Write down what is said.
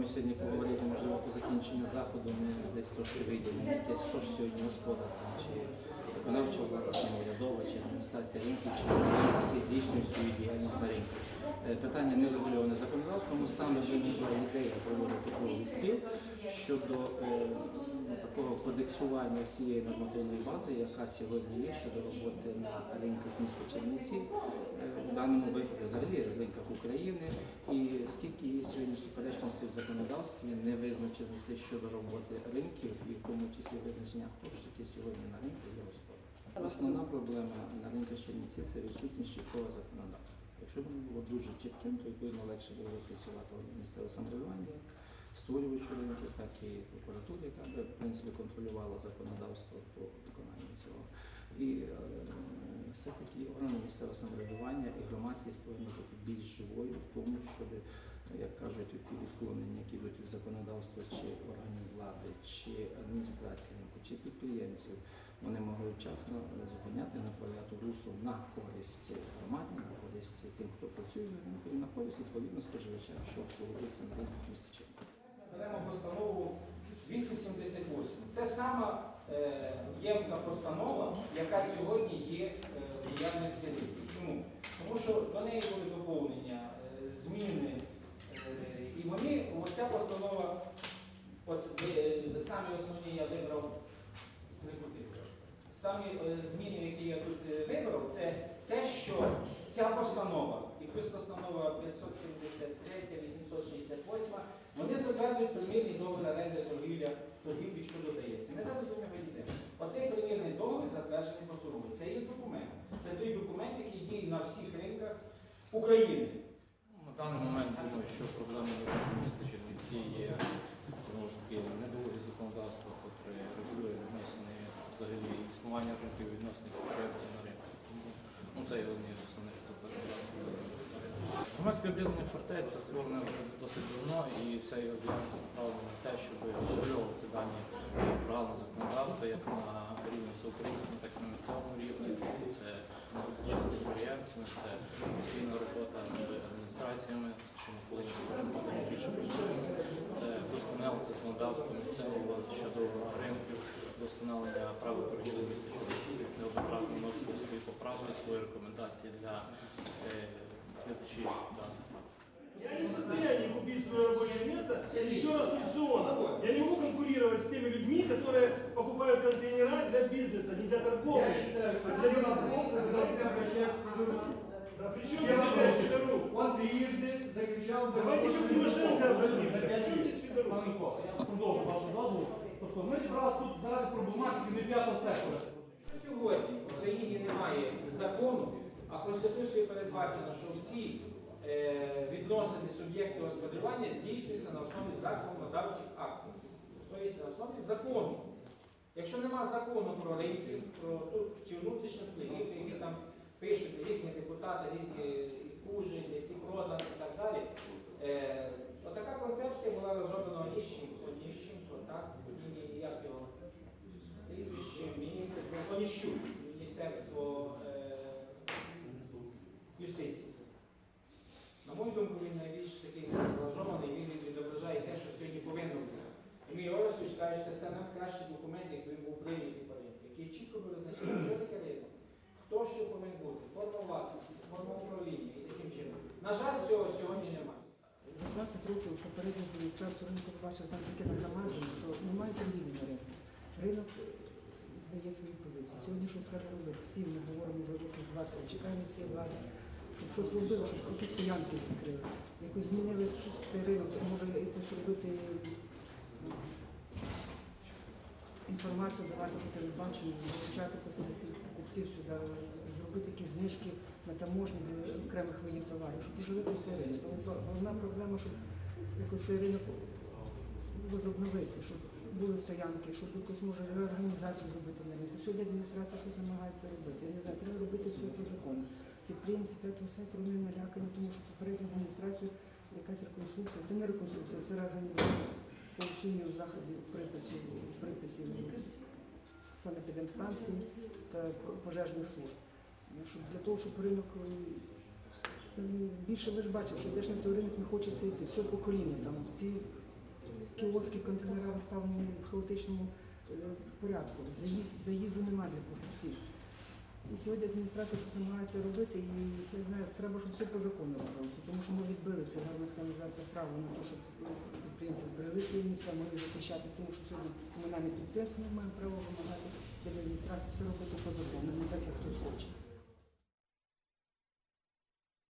сьогодні поговорити, можливо, по закінченню заходу ми десь трошки вийдемо. Якесь, хто ж сьогодні господар, чи виконавча влада, самоурядова, чи адміністрація ринків, чи журналісти, які здійснюють свою діяльність на ринку. Питання не регульоване законодавством, саме виникла ідея проводити круглий стіл щодо такого кодексування всієї нормативної бази, яка сьогодні є щодо роботи на ринках міста Чернівці, в даному випадку взагалі ринках України, і скільки є сьогодні суперечності в законодавстві, невизначеності щодо роботи ринків, і в тому числі визначення, хто ж таки сьогодні на ринку є господар. Основна проблема на ринках Чернівці – це відсутність чіткого законодавства. Якщо б воно було дуже чітким, то відповідно легше було працювати місцеве самоврядування, як створювачу ринків, так і прокуратури, яка б, в принципі, контролювала законодавство по виконанню цього. І все-таки органи місцевого самоврядування і громадськість повинні бути більш живою в тому, щоб, як кажуть, ті відклонення, які йдуть від законодавства чи органів влади, чи адміністрації ринку, чи підприємців, вони могли вчасно зупиняти, направляти русло на користь громаді, на користь тим, хто працює на ринку, і на користь, відповідно, споживачам, що обслуговується на ринках міста Чернівці. Беремо постанову 278. Це сама євка постанова, яка сьогодні є в діяльності ринків. Чому? Тому що до неї були доповнення, зміни, і вони, оця постанова, от самі основні я вибрав, самі зміни, які я тут вибрав, це те, що ця постанова, і плюс постанова 573, 868, вони затверджують примірний договір оренди торгівлі, що додається. Ми зараз до нього йдемо. Оцей примірний договір затверджений постановою. Це є документ. Це той документ, який діє на всіх ринках України. На даний момент думаю, що проблема міста Чернівці є знову ж таки недолуге законодавство, яке регулює відносини взагалі існування ринків, відносини конкуренції на ринку. Це є одне з основних законодавств. Громадське об'єднання «Фортеця» створене вже досить давно, і вся його діяльність направлена на те, щоб врегульовувати дані правила законодавства як на рівні всеукраїнському, так і на місцевому рівні. Це зустрічі з підприємцями, це постійна робота з адміністраціями, скажімо, коли ми більше працюємо. Це досконале законодавство місцевого щодо ринків, досконалення правил торгівлі міста Чернівці, неоднократно вносили свої поправки, свої рекомендації для глядачів даних. Я не в состоянии купить свое рабочее место еще раз санкционно. Я не могу конкурировать с теми людьми, которые покупают контейнера для бизнеса, не для торговли. Да при чем здесь Федорук? Он трижды закричал... Давайте еще к Тимошенко обратимся. При чем здесь Федорук? Пане Микола, я продовжу вашу дозволу. Тобто ми зібралися тут заради проблематики не п'ятого сектора. Сьогодні в Україні немає закону, а Конституцією передбачено, що всі відносини суб'єктів господарювання здійснюються на основі законодавчих актів. Тобто на основі закону. Якщо немає закону про ринки, про чи внутрішніх впливів, які там пишуть різні депутати, різні кужі, лісі продан і так далі, отака концепція була розроблена Оніщенко, так? Як його прізвище, міністр Оніщук, Міністерство юстиції. На мою думку, він найбільш такий злажований, він відображає те, що сьогодні повинно бути. Мій Оросович каже, що це найкращий документ, який він був прийнятий по ринку, який чітко би визначає, що таке ринок, хто що повинен бути, форма власності, форма управління і таким чином. На жаль, цього сьогодні немає. За 20 років попередньо адміністрацію ринку побачив там таке нагромадження, що немає торгівлі на ринку. Ринок здає свої позиції. Сьогодні щось треба робити. Всі ми говоримо вже років 2-3. Чекаємо ці влади, щоб щось робили, щоб якісь стоянки відкрили. Якось змінили щось цей ринок, може якось робити інформацію, давати по телебаченню, залучати покупців сюди, зробити якісь знижки на таможні для окремих видів товарів, щоб оживити цей ринок. Головна проблема, щоб якось цей ринок возобновити, щоб були стоянки, щоб якось може реорганізацію зробити на ринку. Сьогодні адміністрація щось намагається робити. Я не знаю, треба робити все по закону. Підприємці п'ятого сектору не налякані, тому що попередню адміністрацію якась реконструкція, це не реконструкція, це реорганізація по усуненню заходів приписів санепідемстанцій та пожежних служб. Для того, щоб ринок більше, ви ж бачите, що йдеш на той ринок, не хочеться йти, все по коліну, там ці кіоски, контейнери розставлені в хаотичному порядку. Заїзду немає для покупців. І сьогодні адміністрація щось намагається робити, і я знаю, треба, щоб все по закону робилося, тому що ми відбили це громадська організація право на те, щоб підприємці зберегли свої місця, могли захищати, тому що сьогодні комунальні підприємства не мають права вимагати від адміністрації все робити по закону, не так, як хтось хоче.